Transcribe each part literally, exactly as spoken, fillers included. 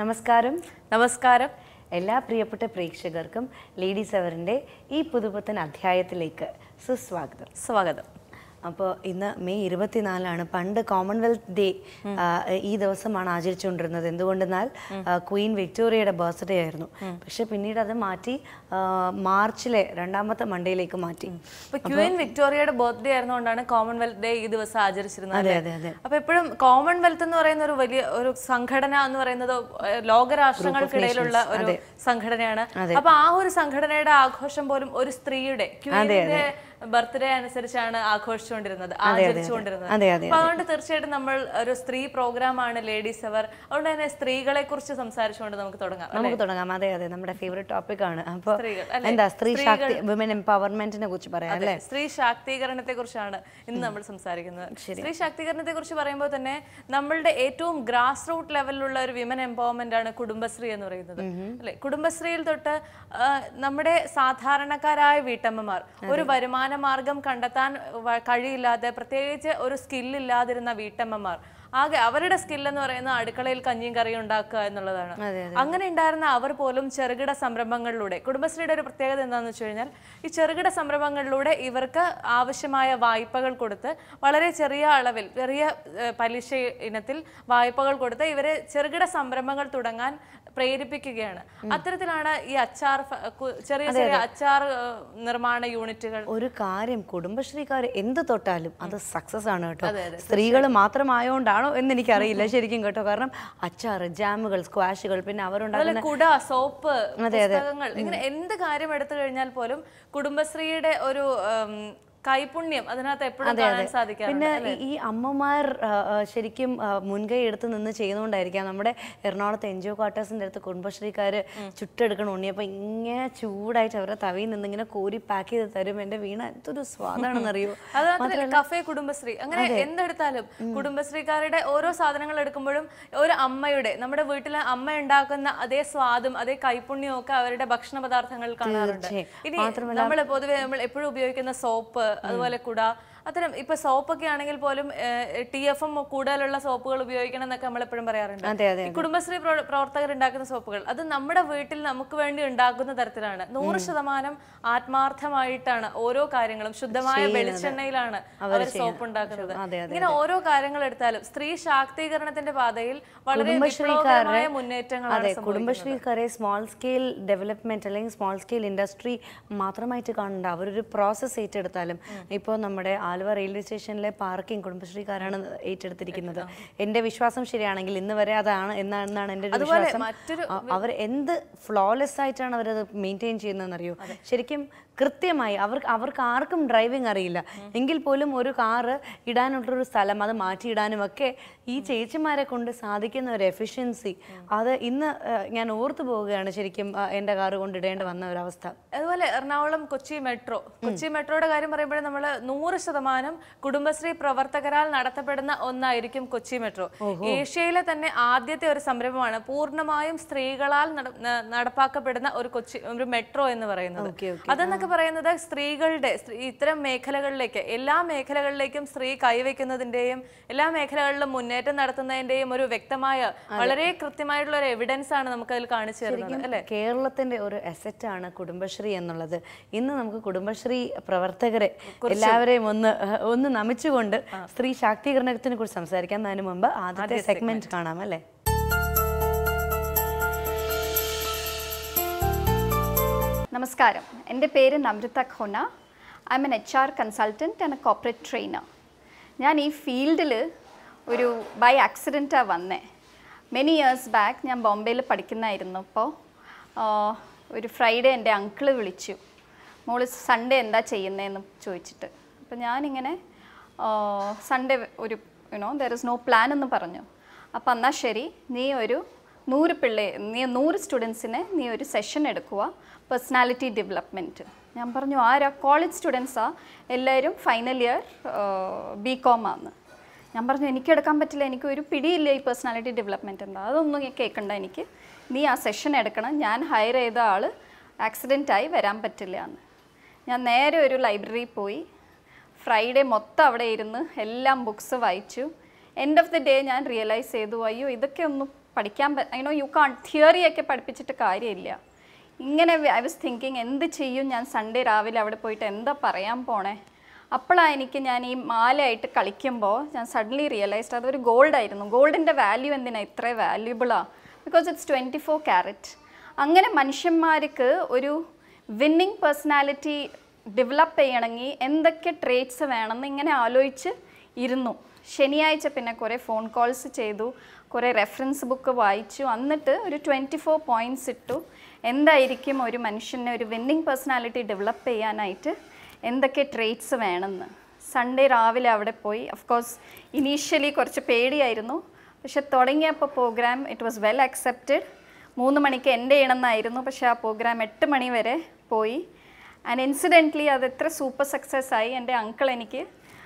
നമസ്കാരം. നമസ്കാരം എല്ലാ പ്രിയപ്പെട്ട പ്രേക്ഷകർക്കും ലേഡീസ് അവറിൻ്റെ ഈ പുതുപുത്തൻ അധ്യായത്തിലേക്ക് സുസ്വാഗതം. സ്വാഗതം. അപ്പോൾ ഇന്ന് മെയ് ഇരുപത്തിനാലാണ്. പണ്ട് കോമൺവെൽത്ത് ഡേ ഈ ദിവസമാണ് ആചരിച്ചുകൊണ്ടിരുന്നത്. എന്തുകൊണ്ടെന്നാൽ ക്വീൻ വിക്ടോറിയയുടെ ബർത്ത്ഡേ ആയിരുന്നു. പക്ഷെ പിന്നീട് അത് മാറ്റി മാർച്ചിലെ രണ്ടാമത്തെ മൺഡേയിലേക്ക് മാറ്റി. ക്വീൻ വിക്ടോറിയയുടെ ബർത്ത്ഡേ ആയിരുന്നുകൊണ്ടാണ് കോമൺവെൽത്ത് ഡേ ഈ ദിവസം ആചരിച്ചിരുന്നത്. അതെ അതെ അതെ. അപ്പൊ എപ്പോഴും കോമൺവെൽത്ത് എന്ന് പറയുന്ന ഒരു വലിയ ഒരു സംഘടന എന്ന് പറയുന്നത് ലോകരാഷ്ട്രങ്ങൾക്കിടയിലുള്ള ഒരു സംഘടനയാണ്. അപ്പൊ ആ ഒരു സംഘടനയുടെ ആഘോഷം പോലും ഒരു സ്ത്രീയുടെ ക്വീനിന്റെ ബർത്ത്ഡേ അനുസരിച്ചാണ് ആഘോഷിച്ചുകൊണ്ടിരുന്നത് ആചരിച്ചുകൊണ്ടിരുന്നത്. അപ്പൊ അതുകൊണ്ട് തീർച്ചയായിട്ടും നമ്മൾ ഒരു സ്ത്രീ പ്രോഗ്രാം ആണ് ലേഡീസ് അവർ. അതുകൊണ്ട് തന്നെ സ്ത്രീകളെ കുറിച്ച് സംസാരിച്ചുകൊണ്ട് നമുക്ക് തുടങ്ങാം നമുക്ക് തുടങ്ങാം അതെ അതെ നമ്മുടെ ഫേവറേറ്റ് ടോപ്പിക് ആണ്. അപ്പൊ എന്താ സ്ത്രീ ശാക്തി വിമൻ എംപവർമെന്റിനെ കുറിച്ച് പറയാം അല്ലേ? സ്ത്രീ ശാക്തീകരണത്തെ കുറിച്ചാണ് ഇന്ന് നമ്മൾ സംസാരിക്കുന്നത്. സ്ത്രീ ശാക്തീകരണത്തെ കുറിച്ച് പറയുമ്പോൾ തന്നെ നമ്മളുടെ ഏറ്റവും ഗ്രാസ് റൂട്ട് ലെവലിലുള്ള ഒരു വിമൻ എംപവർമെന്റ് ആണ് കുടുംബശ്രീ എന്ന് പറയുന്നത് അല്ലെ? കുടുംബശ്രീയിൽ തൊട്ട് നമ്മുടെ സാധാരണക്കാരായ വീട്ടമ്മമാർ ഒരു വരുമാന മാർഗം കണ്ടെത്താൻ കഴിയില്ലാതെ, പ്രത്യേകിച്ച് ഒരു സ്കില്ലില്ലാതിരുന്ന വീട്ടമ്മമാർ, ആകെ അവരുടെ സ്കിൽ എന്ന് പറയുന്നത് അടുക്കളയിൽ കഞ്ഞിയും കറിയും ഉണ്ടാക്കുക എന്നുള്ളതാണ്. അങ്ങനെ ഉണ്ടായിരുന്ന അവർ പോലും ചെറുകിട സംരംഭങ്ങളിലൂടെ, കുടുംബശ്രീയുടെ ഒരു പ്രത്യേകത എന്താണെന്ന് വെച്ച് കഴിഞ്ഞാൽ ഈ ചെറുകിട സംരംഭങ്ങളിലൂടെ ഇവർക്ക് ആവശ്യമായ വായ്പകൾ കൊടുത്ത് വളരെ ചെറിയ അളവിൽ, ചെറിയ പലിശ ഇനത്തിൽ വായ്പകൾ കൊടുത്ത് ഇവരെ ചെറുകിട സംരംഭങ്ങൾ തുടങ്ങാൻ പ്രേരിപ്പിക്കുകയാണ്. അത്തരത്തിലാണ് ഈ അച്ചാർ, ചെറിയ ചെറിയ അച്ചാർ നിർമ്മാണ യൂണിറ്റുകൾ. ഒരു കാര്യം, കുടുംബശ്രീക്കാർ എന്ത് തൊട്ടാലും അത് സക്സസ് ആണ് കേട്ടോ. സ്ത്രീകൾ മാത്രമായോണ്ടാണോ എന്ന് എനിക്കറിയില്ല ശരിക്കും കേട്ടോ. കാരണം അച്ചാർ, ജാമുകൾ, സ്ക്വാഷുകൾ, പിന്നെ അവരുണ്ടാകുന്ന കുട, സോപ്പ്, പുസ്തകങ്ങൾ, ഇങ്ങനെ എന്ത് കാര്യം എടുത്തു കഴിഞ്ഞാൽ പോലും കുടുംബശ്രീയുടെ ഒരു കൈപുണ്യം അതിനകത്ത് എപ്പോഴും കാണാൻ സാധിക്കും. പിന്നെ ഈ അമ്മമാർ ശരിക്കും മുൻകൈ എടുത്ത് നിന്ന് ചെയ്യുന്നതുകൊണ്ടായിരിക്കാം നമ്മുടെ എറണാകുളത്ത് എൻ ജി ഒ ക്വാർട്ടേഴ്സിന്റെ അടുത്ത് കുടുംബശ്രീക്കാര് ചുട്ടെടുക്കണ ഉണ്ണിയപ്പം ഇങ്ങനെ ചൂടായിട്ട് അവരെ തവിയിൽ നിന്ന് ഇങ്ങനെ കോരി പാക്ക് ചെയ്ത് തരും. എന്റെ വീണ എന്തൊരു സ്വാദാണെന്നറിയോ. അതുമാത്രമല്ല കഫേ കുടുംബശ്രീ, അങ്ങനെ എന്തെടുത്താലും കുടുംബശ്രീക്കാരുടെ ഓരോ സാധനങ്ങൾ എടുക്കുമ്പോഴും ഒരു അമ്മയുടെ, നമ്മുടെ വീട്ടിലെ അമ്മ ഉണ്ടാക്കുന്ന അതേ സ്വാദും അതേ കൈപുണ്യവും ഒക്കെ അവരുടെ ഭക്ഷണ പദാർത്ഥങ്ങൾ കാണാറുണ്ട്. ഇനി നമ്മൾ പൊതുവെ നമ്മൾ എപ്പോഴും ഉപയോഗിക്കുന്ന സോപ്പ്, അതുപോലെ കുട, അത്തരം ഇപ്പൊ സോപ്പൊക്കെ ആണെങ്കിൽ പോലും ടി എഫ് എം കൂടുതലുള്ള സോപ്പുകൾ ഉപയോഗിക്കണം എന്നൊക്കെ നമ്മൾ എപ്പോഴും പറയാറുണ്ട്. കുടുംബശ്രീ പ്രവർത്തകർ ഉണ്ടാക്കുന്ന സോപ്പുകൾ അത് നമ്മുടെ വീട്ടിൽ നമുക്ക് വേണ്ടി ഉണ്ടാക്കുന്ന തരത്തിലാണ്. നൂറ് ശതമാനം ആത്മാർത്ഥമായിട്ടാണ് ഓരോ കാര്യങ്ങളും. ശുദ്ധമായ വെളിച്ചെണ്ണയിലാണ് അവർ സോപ്പ് ഉണ്ടാക്കുന്നത്. ഇങ്ങനെ ഓരോ കാര്യങ്ങൾ എടുത്താലും സ്ത്രീ ശാക്തീകരണത്തിന്റെ പാതയിൽ വളരെ വിപ്ലവകരമായ മുന്നേറ്റങ്ങളാണ്. കുടുംബശ്രീക്കാരെ സ്മോൾ സ്കെയിൽ ഡെവലപ്മെന്റ് അല്ലെങ്കിൽ സ്മോൾ സ്കെയിൽ ഇൻഡസ്ട്രി മാത്രമായിട്ട് കാണണ്ട. അവരൊരു പ്രോസസ് ഏറ്റെടുത്താലും ഇപ്പോൾ നമ്മുടെ ആലുവ റെയിൽവേ സ്റ്റേഷനിലെ പാർക്കിംഗ് കുടുംബശ്രീക്കാരാണ് ഏറ്റെടുത്തിരിക്കുന്നത്. എന്റെ വിശ്വാസം ശരിയാണെങ്കിൽ ഇന്ന് വരെ അതാണ് എന്നാണ് എന്റെ ഒരു വിശ്വാസം. അവർ എന്ത് ഫ്ലോലെസ് ആയിട്ടാണ് അവരത് മെയിൻറ്റെയിൻ ചെയ്യുന്നതെന്നറിയോ? ശരിക്കും കൃത്യമായി അവർക്ക് അവർക്ക് ആർക്കും ഡ്രൈവിംഗ് അറിയില്ല എങ്കിൽ പോലും ഒരു കാറ് ഇടാനുള്ളൊരു സ്ഥലം അത് മാറ്റിയിടാനും ഒക്കെ ഈ ചേച്ചിമാരെ കൊണ്ട് സാധിക്കുന്ന ഒരു എഫിഷ്യൻസി, അത് ഇന്ന് ഞാൻ ഓർത്തു പോവുകയാണ് ശരിക്കും എൻ്റെ കാറ് കൊണ്ടിടേണ്ടി വന്ന ഒരവസ്ഥ. അതുപോലെ എറണാകുളം കൊച്ചി മെട്രോ, കൊച്ചി മെട്രോയുടെ കാര്യം പറയുമ്പോഴേ നമ്മൾ നൂറ് ശതമാനം കുടുംബശ്രീ പ്രവർത്തകരാൽ നടത്തപ്പെടുന്ന ഒന്നായിരിക്കും കൊച്ചി മെട്രോ. ഏഷ്യയിലെ തന്നെ ആദ്യത്തെ ഒരു സംരംഭമാണ് പൂർണ്ണമായും സ്ത്രീകളാൽ നടപ്പാക്കപ്പെടുന്ന ഒരു കൊച്ചി ഒരു മെട്രോ എന്ന് പറയുന്നത്. അതെന്നൊക്കെ പറയുന്നത് സ്ത്രീകളുടെ ഇത്തരം മേഖലകളിലേക്ക്, എല്ലാ മേഖലകളിലേക്കും സ്ത്രീ കൈവയ്ക്കുന്നതിന്റെയും എല്ലാ മേഖലകളിലും മുന്നേറ്റം നടത്തുന്നതിന്റെയും ഒരു വ്യക്തമായ, വളരെ കൃത്യമായിട്ടുള്ള ഒരു എവിഡൻസ് ആണ് നമുക്ക് അതിൽ കാണിച്ചു തരുന്നത് അല്ലെ? കേരളത്തിന്റെ ഒരു അസറ്റ് ആണ് കുടുംബശ്രീ എന്നുള്ളത്. ഇന്ന് നമുക്ക് കുടുംബശ്രീ പ്രവർത്തകരെ എല്ലാവരെയും ഒന്ന് ഒന്ന് നമിച്ചുകൊണ്ട് സ്ത്രീ ശാക്തീകരണത്തിനെ കുറിച്ച് സംസാരിക്കാൻ അതിനു മുമ്പ് ആദ്യത്തെ സെഗ്മെന്റ് കാണാം അല്ലെ? നമസ്കാരം, എൻ്റെ പേര് Namrata Khona. I am an H R consultant and a corporate trainer. ഞാൻ ഈ ഫീൽഡിൽ ഒരു ബൈ ആക്സിഡൻറ്റാണ് വന്നേ. മെനി ഇയേഴ്സ് ബാക്ക് ഞാൻ ബോംബെയിൽ പഠിക്കുന്നതായിരുന്നു. അപ്പോൾ ഒരു ഫ്രൈഡേ എൻ്റെ അങ്കിള് വിളിച്ചു, മോള് സൺഡേ എന്താ ചെയ്യുന്നതെന്ന് ചോദിച്ചിട്ട്. അപ്പോൾ ഞാനിങ്ങനെ സൺഡേ ഒരു you know there is no plan എന്ന് പറഞ്ഞു. അപ്പോൾ എന്നാൽ ശരി, നീ ഒരു നൂറ് പിള്ളേ നീ നൂറ് സ്റ്റുഡൻസിനെ നീ ഒരു സെഷൻ എടുക്കുക, പേഴ്സണാലിറ്റി ഡെവലപ്മെൻറ്റ്. ഞാൻ പറഞ്ഞു ആരാ? കോളേജ് സ്റ്റുഡൻസാ, എല്ലാവരും ഫൈനൽ ഇയർ ബി കോം ആണ്. ഞാൻ പറഞ്ഞു എനിക്കെടുക്കാൻ പറ്റില്ല, എനിക്ക് ഒരു പിടിയില്ല ഈ പേഴ്സണാലിറ്റി ഡെവലപ്മെൻറ്റ് എന്താ, അതൊന്നും കേൾക്കണ്ട എനിക്ക്, നീ ആ സെഷൻ എടുക്കണം, ഞാൻ ഹയർ ചെയ്ത ആൾ ആക്സിഡൻ്റായി വരാൻ പറ്റില്ല എന്ന്. ഞാൻ നേരെ ഒരു ലൈബ്രറിയിൽ പോയി ഫ്രൈഡേ മൊത്തം അവിടെ ഇരുന്ന് എല്ലാം ബുക്സ് വായിച്ചു. എൻഡ് ഓഫ് ദി ഡേ ഞാൻ റിയലൈസ് ചെയ്തു, അയ്യോ ഇതൊക്കെ ഒന്നും പഠിക്കാൻ ഐ നോ യു കാൺ തിയറിയൊക്കെ പഠിപ്പിച്ചിട്ട് കാര്യമില്ല. ഇങ്ങനെ ഐ വാസ് തിങ്കിങ് എന്ത് ചെയ്യും ഞാൻ സൺഡേ രാവിലെ അവിടെ പോയിട്ട് എന്താ പറയാൻ പോണേ. അപ്പോഴാണ് എനിക്ക് ഞാൻ ഈ മാലയായിട്ട് കളിക്കുമ്പോൾ ഞാൻ സഡൻലി റിയലൈസ്ഡ് അതൊരു ഗോൾഡായിരുന്നു. ഗോൾഡിൻ്റെ വാല്യൂ എന്തിനാണ് ഇത്ര വാല്യൂബിളാണ്? Because it's twenty four carat. അങ്ങനെ മനുഷ്യന്മാർക്ക് ഒരു വിന്നിങ് പേഴ്സണാലിറ്റി ഡെവലപ്പ് ചെയ്യണമെങ്കിൽ എന്തൊക്കെ ട്രേറ്റ്സ് വേണമെന്ന് ഇങ്ങനെ ആലോചിച്ച് ഇരുന്നു. ശനിയാഴ്ച പിന്നെ കുറേ ഫോൺ കോൾസ് ചെയ്തു, കുറേ റെഫറൻസ് ബുക്ക് വായിച്ചു. എന്നിട്ട് ഒരു ട്വൻറ്റി ഫോർ പോയിൻറ്റ്സ് ഇട്ടു. എന്തായിരിക്കും ഒരു മനുഷ്യനെ ഒരു വിന്നിങ് പേഴ്സണാലിറ്റി ഡെവലപ്പ് ചെയ്യാനായിട്ട് എന്തൊക്കെ ട്രേറ്റ്സ് വേണമെന്ന്. സൺഡേ രാവിലെ അവിടെ പോയി. ഓഫ് കോഴ്സ് ഇനീഷ്യലി കുറച്ച് പേടിയായിരുന്നു, പക്ഷെ തുടങ്ങിയപ്പോൾ program it was well accepted. മൂന്ന് മണിക്ക് എൻ്റെ ചെയ്യണമെന്നായിരുന്നു, പക്ഷേ ആ പ്രോഗ്രാം എട്ട് മണി വരെ പോയി. ആൻഡ് ഇൻസിഡൻ്റ്ലി അത് എത്ര സൂപ്പർ സക്സസ് ആയി. എൻ്റെ അങ്കിൾ എനിക്ക്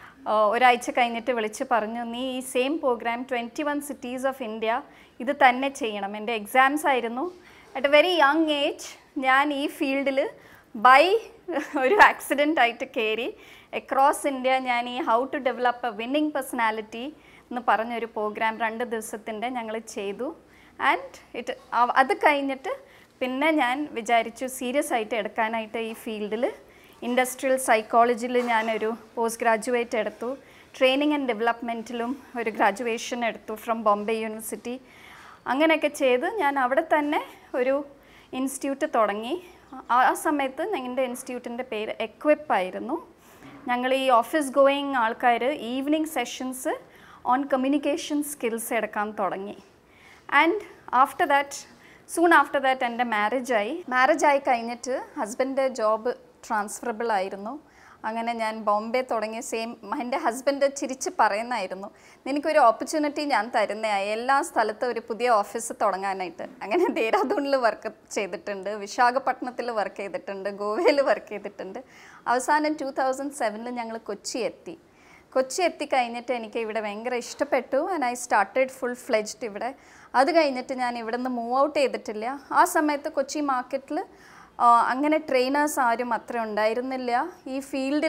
ഒരാഴ്ച കഴിഞ്ഞിട്ട് വിളിച്ച് പറഞ്ഞു, നീ ഈ same program twenty one cities of India ഇത് തന്നെ ചെയ്യണം. എൻ്റെ എക്സാംസ് ആയിരുന്നു. At a very young age ഞാൻ ഈ ഫീൽഡിൽ ബൈ ഒരു ആക്സിഡൻ്റ് ആയിട്ട് കയറി അക്രോസ് ഇന്ത്യ ഞാൻ ഈ how to develop a winning personality എന്ന് പറഞ്ഞൊരു പ്രോഗ്രാം രണ്ട് ദിവസത്തിൻ്റെ ഞങ്ങൾ ചെയ്തു. ആൻഡ് ഇറ്റ് അത് കഴിഞ്ഞിട്ട് പിന്നെ ഞാൻ വിചാരിച്ചു സീരിയസ് ആയിട്ട് എടുക്കാനായിട്ട് ഈ ഫീൽഡിൽ. ഇൻഡസ്ട്രിയൽ സൈക്കോളജിയിൽ ഞാനൊരു പോസ്റ്റ് ഗ്രാജുവേറ്റ് എടുത്തു. ട്രെയിനിങ് ആൻഡ് ഡെവലപ്മെൻറ്റിലും ഒരു ഗ്രാജുവേഷൻ എടുത്തു ഫ്രം ബോംബെ യൂണിവേഴ്സിറ്റി. അങ്ങനെയൊക്കെ ചെയ്ത് ഞാൻ അവിടെ തന്നെ ഒരു ഇൻസ്റ്റിറ്റ്യൂട്ട് തുടങ്ങി. ആ സമയത്ത് ഞങ്ങളുടെ ഇൻസ്റ്റിറ്റ്യൂട്ടിൻ്റെ പേര് എക്വിപ്പ് ആയിരുന്നു. ഞങ്ങൾ ഈ ഓഫീസ് ഗോയിങ് ആൾക്കാർ evening sessions on communication skills എടുക്കാൻ തുടങ്ങി. And after that soon after that എൻ്റെ മാരേജായി. മാരേജായി കഴിഞ്ഞിട്ട് ഹസ്ബൻഡ് ജോബ് ട്രാൻസ്ഫറബിൾ ആയിരുന്നു. അങ്ങനെ ഞാൻ ബോംബെ തുടങ്ങിയ സെയിം എൻ്റെ ഹസ്ബൻഡ് ചിരിച്ച് പറയുന്നതായിരുന്നു, നിനക്കൊരു ഓപ്പർച്യൂണിറ്റി ഞാൻ തരുന്നതായി എല്ലാ സ്ഥലത്തും ഒരു പുതിയ ഓഫീസ് തുടങ്ങാനായിട്ട്. അങ്ങനെ ദേഹ്രാദൂണിൽ വർക്ക് ചെയ്തിട്ടുണ്ട്, വിശാഖപട്ടണത്തിൽ വർക്ക് ചെയ്തിട്ടുണ്ട്, ഗോവയിൽ വർക്ക് ചെയ്തിട്ടുണ്ട്. അവസാനം ടു തൗസൻഡ് സെവനിൽ ഞങ്ങൾ കൊച്ചി എത്തി. കൊച്ചി എത്തിക്കഴിഞ്ഞിട്ട് എനിക്ക് ഇവിടെ ഭയങ്കര ഇഷ്ടപ്പെട്ടു. And I started full fledged ഇവിടെ. അത് കഴിഞ്ഞിട്ട് ഞാൻ ഇവിടെ നിന്ന് മൂവ് ഔട്ട് ചെയ്തിട്ടില്ല. ആ സമയത്ത് കൊച്ചി മാർക്കറ്റിൽ അങ്ങനെ ട്രെയിനേഴ്സ് ആരും അത്ര ഉണ്ടായിരുന്നില്ല. ഈ ഫീൽഡിൽ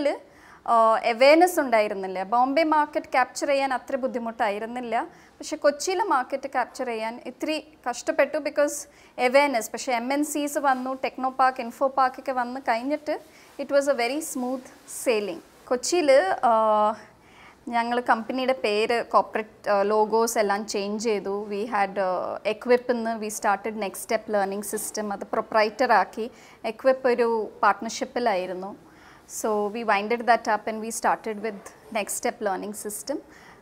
അവെയർനെസ് ഉണ്ടായിരുന്നില്ല. ബോംബെ മാർക്കറ്റ് ക്യാപ്ചർ ചെയ്യാൻ അത്ര ബുദ്ധിമുട്ടായിരുന്നില്ല, പക്ഷേ കൊച്ചിയിലെ മാർക്കറ്റ് ക്യാപ്ചർ ചെയ്യാൻ ഇത്തിരി കഷ്ടപ്പെട്ടു ബിക്കോസ് അവെയർനെസ്. പക്ഷേ എം എൻ സീസ് വന്നു, ടെക്നോ പാർക്ക്, ഇൻഫോ പാർക്കൊക്കെ വന്ന് കഴിഞ്ഞിട്ട് it was a very smooth sailing. കൊച്ചിയിൽ ഞങ്ങൾ കമ്പനിയുടെ പേര് കോർപ്പറേറ്റ് ലോഗോസ് എല്ലാം ചേഞ്ച് ചെയ്തു. വി ഹാഡ് എക്വിപ്പിന്ന് we started next step learning system. അത് പ്രൊപ്രൈറ്റർ ആക്കി. എക്വിപ്പ് ഒരു പാർട്ട്ണർഷിപ്പിലായിരുന്നു. So we winded that up and we started with next step learning system.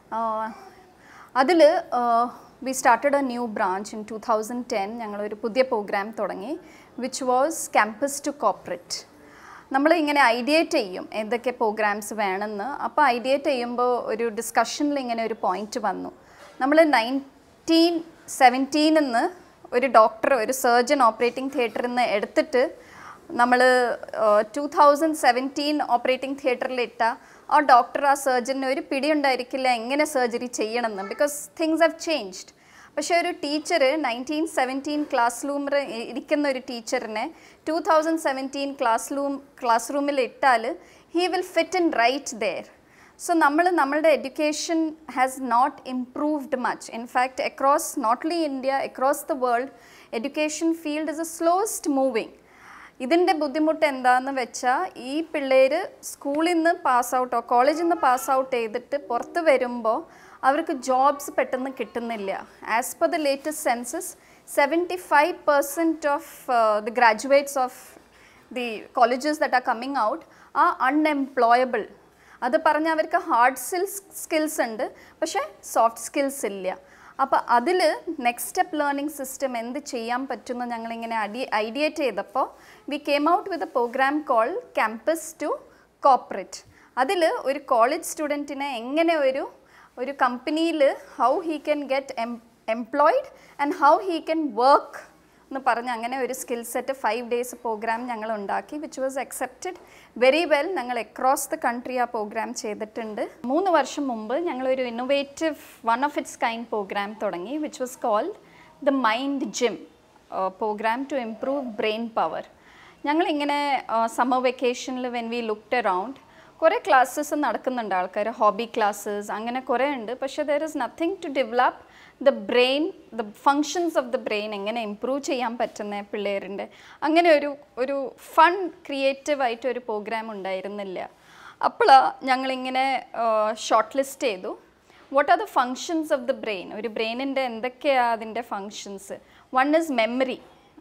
അതിൽ we started a new branch in two thousand ten. ഞങ്ങളൊരു പുതിയ program തുടങ്ങി which was campus to corporate. നമ്മൾ ഇങ്ങനെ ഐഡിയേറ്റ് ചെയ്യും എന്തൊക്കെ പ്രോഗ്രാംസ് വേണമെന്ന്. അപ്പോൾ ഐഡിയേറ്റ് ചെയ്യുമ്പോൾ ഒരു ഡിസ്കഷനിൽ ഇങ്ങനെ ഒരു പോയിന്റ് വന്നു. നമ്മൾ നയൻറ്റീൻ സെവൻറ്റീനിന്ന് ഒരു ഡോക്ടർ ഒരു സർജൻ ഓപ്പറേറ്റിംഗ് തിയേറ്ററിൽ നിന്ന് എടുത്തിട്ട് നമ്മൾ ടു തൗസൻഡ് സെവൻറ്റീൻ ഓപ്പറേറ്റിംഗ് തിയേറ്ററിൽ ഇട്ട ആ ഡോക്ടർ ആ സർജന് ഒരു പിടിയുണ്ടായിരിക്കില്ല എങ്ങനെ സർജറി ചെയ്യണമെന്ന്. Because things have changed. പക്ഷേ ഒരു ടീച്ചർ നയൻറ്റീൻ സെവൻറ്റീൻ ക്ലാസ് റൂമിൽ ഇരിക്കുന്ന ഒരു ടീച്ചറിനെ two thousand seventeen class room class റൂമിൽ ഇട്ടാൽ he will fit in right there. So നമ്മൾ നമ്മളുടെ education has not improved much. In fact across not only India, across the world education field is a slowest moving. ഇതിൻ്റെ ബുദ്ധിമുട്ട് എന്താണെന്ന് വെച്ചാൽ ഈ പിള്ളേർ സ്കൂളിൽ നിന്ന് പാസ് ഔട്ടോ കോളേജിൽ നിന്ന് പാസ് ഔട്ട് ചെയ്തിട്ട് പുറത്ത് വരുമ്പോൾ അവർക്ക് ജോബ്സ് പെട്ടെന്ന് കിട്ടുന്നില്ല. As per the latest census seventy five percent of the graduates of the colleges that are coming out are unemployable. അത് പറഞ്ഞാൽ അവർക്ക് ഹാർഡ് സ്കിൽസ് സ്കിൽസ് ഉണ്ട്, പക്ഷേ സോഫ്റ്റ് സ്കിൽസ് ഇല്ല. അപ്പോൾ അതിൽ നെക്സ്റ്റ് സ്റ്റെപ്പ് ലേണിംഗ് സിസ്റ്റം എന്ത് ചെയ്യാൻ പറ്റുമെന്ന് ഞങ്ങളിങ്ങനെ അടി ഐഡിയേറ്റ് ചെയ്തപ്പോൾ we came out with a program call campus to corporate. അതിൽ ഒരു കോളേജ് സ്റ്റുഡൻറ്റിനെ എങ്ങനെ ഒരു ഒരു കമ്പനിയിൽ how he can get em employed and how he can work എന്ന് പറഞ്ഞ് അങ്ങനെ ഒരു skill set five days program ഞങ്ങൾ ഉണ്ടാക്കി which was accepted very well. ഞങ്ങൾ അക്രോസ് ദ കൺട്രി ആ പ്രോഗ്രാം ചെയ്തിട്ടുണ്ട്. മൂന്ന് വർഷം മുമ്പ് ഞങ്ങളൊരു innovative one of its kind program തുടങ്ങി which was called the mind gym program to improve brain power. ഞങ്ങളിങ്ങനെ സമ്മർ വെക്കേഷനിൽ വെൻ വി ലുക്ക്ഡ് അറൗണ്ട് കുറേ ക്ലാസ്സസ് നടക്കുന്നുണ്ട് ആൾക്കാർ, ഹോബി ക്ലാസ്സസ് അങ്ങനെ കുറേ ഉണ്ട്. പക്ഷേ there is nothing to develop the brain, the functions of the brain എങ്ങനെ ഇമ്പ്രൂവ് ചെയ്യാൻ പറ്റുന്ന പിള്ളേരിൻ്റെ അങ്ങനെ ഒരു ഒരു ഫൺ ക്രിയേറ്റീവായിട്ട് ഒരു പ്രോഗ്രാം ഉണ്ടായിരുന്നില്ല. അപ്പോഴാണ് ഞങ്ങളിങ്ങനെ ഷോർട്ട് ലിസ്റ്റ് ചെയ്തു, what are the functions of the brain, ഒരു ബ്രെയിനിൻ്റെ എന്തൊക്കെയാണ് അതിൻ്റെ ഫങ്ഷൻസ്. വൺ ഈസ് മെമ്മറി,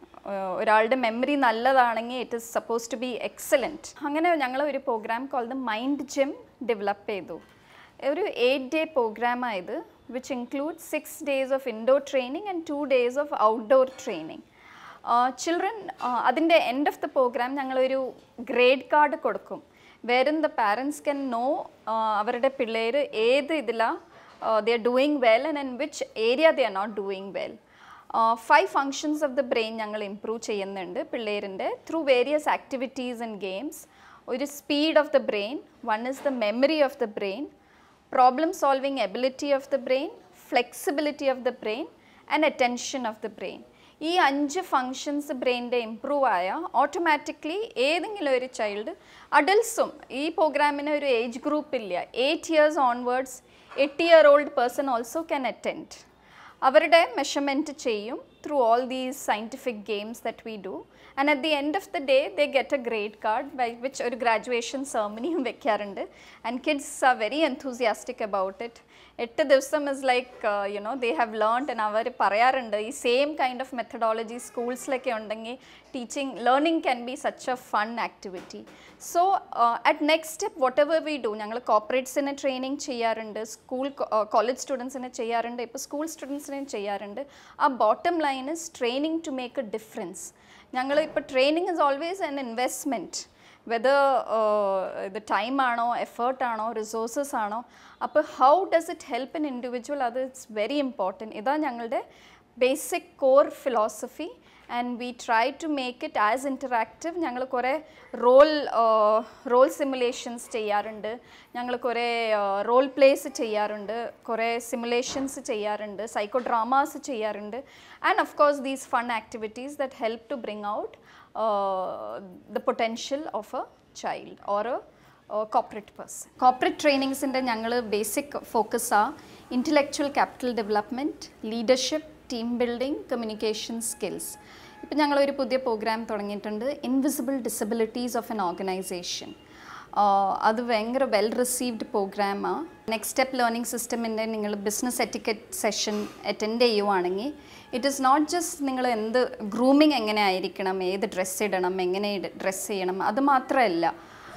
ഒരാളുടെ മെമ്മറി നല്ലതാണെങ്കിൽ it is suppose to be excellent. അങ്ങനെ ഞങ്ങൾ ഒരു program call the mind gym develop ചെയ്തു. ഒരു എയ്റ്റ് ഡേ പ്രോഗ്രാമായത് which includes six days of indoor training and two days of outdoor training. Uh, children, uh, അതിൻ്റെ end of the program ഞങ്ങളൊരു grade card കൊടുക്കും, wherein the parents can know uh, അവരുടെ പിള്ളേർ ഏത് ഇതിലാണ് uh, they are doing well and in which area they are not doing well. Uh, five functions of the brain ഞങ്ങൾ improve ചെയ്യുന്നുണ്ട് പിള്ളേരിൻ്റെ through various activities and games. ഒരു speed of the brain, one is the memory of the brain, problem solving ability of the brain, flexibility of the brain and attention of the brain. ഈ അഞ്ച് functions ബ്രെയിനിൻ്റെ improve ആയാൽ automatically ഏതെങ്കിലും ഒരു child, അഡൽട്ട്സും ഈ പ്രോഗ്രാമിന് ഒരു ഏജ് ഗ്രൂപ്പ് ഇല്ല, eight years onwards eight year old person also can attend. അവരുടെ മെഷർമെൻറ്റ് ചെയ്യും through all these scientific games that we do. And at the end of the day, they get a grade card by which ഒരു graduation ceremony വെക്കാറുണ്ട്. And kids are very enthusiastic about it. എട്ട് ദിവസം is like, uh, you know, they have learned and അവർ പറയാറുണ്ട് ഈ same kind of methodology സ്കൂൾസിലൊക്കെ ഉണ്ടെങ്കിൽ teaching learning can be such a fun activity. So at next step whatever we do, ഞങ്ങൾ കോർപ്പറേറ്റ്സിന് training ചെയ്യാറുണ്ട്, സ്കൂൾ കോളേജ് സ്റ്റുഡൻസിന് ചെയ്യാറുണ്ട്, ഇപ്പോൾ സ്കൂൾ സ്റ്റുഡൻസിനും ചെയ്യാറുണ്ട്. ആ bottom line is training to make a difference. ഞങ്ങൾ ഇപ്പോൾ training is always an investment, whether ഇത് ടൈമാണോ എഫേർട്ടാണോ റിസോഴ്സസ് ആണോ. അപ്പോൾ how does it help an individual, അത് ഇറ്റ്സ് വെരി ഇമ്പോർട്ടൻറ്റ്. ഇതാണ് ഞങ്ങളുടെ basic core philosophy. And we try to make it as interactive. ഞങ്ങൾ കുറേ റോൾ റോൾ സിമുലേഷൻസ് ചെയ്യാറുണ്ട്, ഞങ്ങൾ കുറേ റോൾ പ്ലേസ് ചെയ്യാറുണ്ട്, കുറേ സിമുലേഷൻസ് ചെയ്യാറുണ്ട്, സൈക്കോ ഡ്രാമാസ് ചെയ്യാറുണ്ട്. And of course these fun activities that help to bring out the potential of a child or a corporate person. Corporate ട്രെയിനിങ്സിൻ്റെ ഞങ്ങൾ ബേസിക് ഫോക്കസാണ് intellectual capital development, leadership, team building, communication skills. ഇപ്പം ഞങ്ങളൊരു പുതിയ program തുടങ്ങിയിട്ടുണ്ട്, invisible disabilities of an organisation. അത് ഭയങ്കര well received പ്രോഗ്രാമാണ്. നെക്സ്റ്റ് സ്റ്റെപ്പ് ലേണിംഗ് സിസ്റ്റമിൻ്റെ നിങ്ങൾ ബിസിനസ് എറ്റിക്കറ്റ് സെഷൻ അറ്റൻഡ് ചെയ്യുവാണെങ്കിൽ ഇറ്റ് ഈസ് നോട്ട് ജസ്റ്റ് നിങ്ങൾ എന്ത് ഗ്രൂമിങ് എങ്ങനെ ആയിരിക്കണം, ഏത് ഡ്രസ്സ് ഇടണം, എങ്ങനെ ഡ്രസ്സ് ചെയ്യണം, അത് മാത്രമല്ല.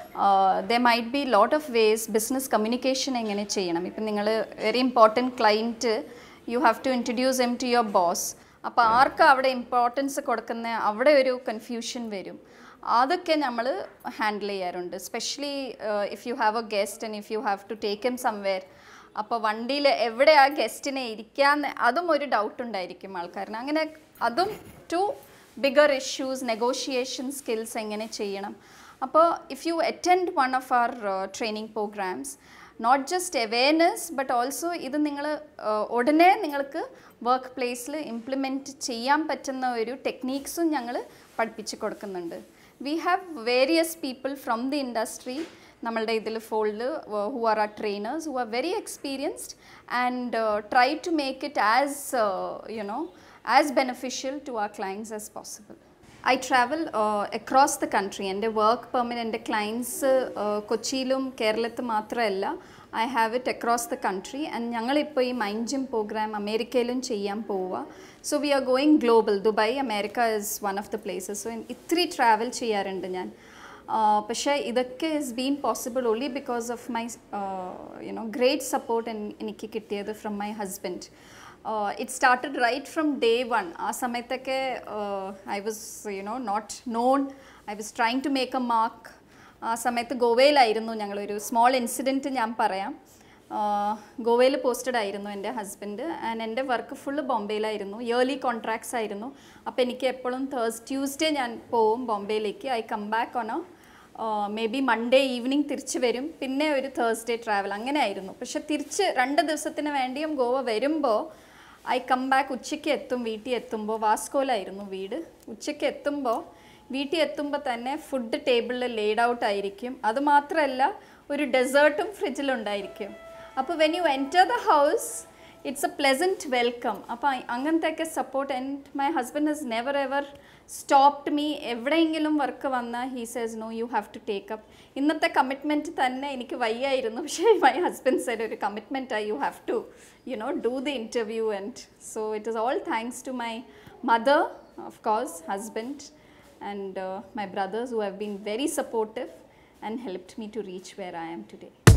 There might be lot of ways business communication എങ്ങനെ ചെയ്യണം. ഇപ്പം നിങ്ങൾ very important client, you have to introduce em to your boss. അപ്പോൾ ആർക്ക് അവിടെ ഇമ്പോർട്ടൻസ് കൊടുക്കുന്ന അവിടെ ഒരു കൺഫ്യൂഷൻ വരും. അതൊക്കെ നമ്മൾ ഹാൻഡിൽ ചെയ്യാറുണ്ട്. Specially if you have a guest and if you have to take em somewhere, അപ്പോൾ വണ്ടിയിൽ എവിടെ ആ ഗസ്റ്റിനെ ഇരിക്കാന്ന് അതും ഒരു ഡൗട്ട് ഉണ്ടായിരിക്കും ആൾക്കാരിന്. അങ്ങനെ അതും to bigger issues, negotiation skills എങ്ങനെ ചെയ്യണം. അപ്പോൾ if you attend one of our training programs, not just awareness but also ഇത് നിങ്ങൾ ഉടനെ നിങ്ങൾക്ക് വർക്ക് പ്ലേസിൽ ഇംപ്ലിമെൻറ്റ് ചെയ്യാൻ പറ്റുന്ന ഒരു ടെക്നീക്സും ഞങ്ങൾ പഠിപ്പിച്ച് കൊടുക്കുന്നുണ്ട്. We have various people from the industry നമ്മളുടെ ഇതിൽ fold who are our trainers who are very experienced and try to make it as you know as beneficial to our clients as possible. I travel uh, across the country. എൻ്റെ work permit എൻ്റെ clients കൊച്ചിയിലും കേരളത്തിൽ മാത്രമല്ല, I have it across the country. And ഞങ്ങളിപ്പോൾ ഈ mind gym program അമേരിക്കയിലും ചെയ്യാൻ പോവുക. So we are going global. Dubai, America is one of the places. So ഇത്തിരി ട്രാവൽ ചെയ്യാറുണ്ട് ഞാൻ. പക്ഷേ ഇതൊക്കെ is been possible only because of my you know great support എനിക്ക് കിട്ടിയത് from my husband. Uh, it started right from day one. ആ സമയത്തൊക്കെ I was, you know, not known. I was trying to make a mark. ആ സമയത്ത് ഗോവയിലായിരുന്നു ഞങ്ങളൊരു small incident ഞാൻ പറയാം. ഗോവയിൽ പോസ്റ്റഡ് ആയിരുന്നു എൻ്റെ ഹസ്ബൻഡ് ആൻഡ് എൻ്റെ വർക്ക് ഫുള്ള് ബോംബെയിലായിരുന്നു. ഇയർലി കോൺട്രാക്ട്സ് ആയിരുന്നു. അപ്പോൾ എനിക്ക് എപ്പോഴും തേഴ്സ് ട്യൂസ്ഡേ ഞാൻ പോവും ബോംബെയിലേക്ക്. I come back on a maybe Monday evening തിരിച്ച് വരും, പിന്നെ ഒരു തേഴ്സ്ഡേ ട്രാവൽ, അങ്ങനെ ആയിരുന്നു. പക്ഷെ തിരിച്ച് രണ്ട് ദിവസത്തിന് വേണ്ടിയും ഗോവ വരുമ്പോൾ ഐ കം ബാക്ക്, ഉച്ചയ്ക്ക് എത്തും. വീട്ടിൽ എത്തുമ്പോൾ വാസ്കോയിലായിരുന്നു വീട്. ഉച്ചയ്ക്ക് എത്തുമ്പോൾ വീട്ടിൽ എത്തുമ്പോൾ തന്നെ ഫുഡ് ടേബിളിൽ ലേഡ് ഔട്ട് ആയിരിക്കും. അതുമാത്രമല്ല ഒരു ഡെസേർട്ടും ഫ്രിഡ്ജിലുണ്ടായിരിക്കും. അപ്പോൾ when you enter the house it's a pleasant welcome. അപ്പോൾ അങ്ങനത്തെയൊക്കെ support. And my husband has never ever stopped me. എവിടെയെങ്കിലും വർക്ക് വന്നാൽ he says no you have to take up. ഇന്നത്തെ കമ്മിറ്റ്മെൻറ്റ് തന്നെ എനിക്ക് വയ്യായിരുന്നു, പക്ഷേ മൈ ഹസ്ബൻഡ് സെഡ് ഒരു കമ്മിറ്റ്മെൻറ്റായി, you have to you know do the interview. And so it is all thanks to my mother, of course, husband, and uh, my brothers who have been very supportive and helped me to reach where I am today.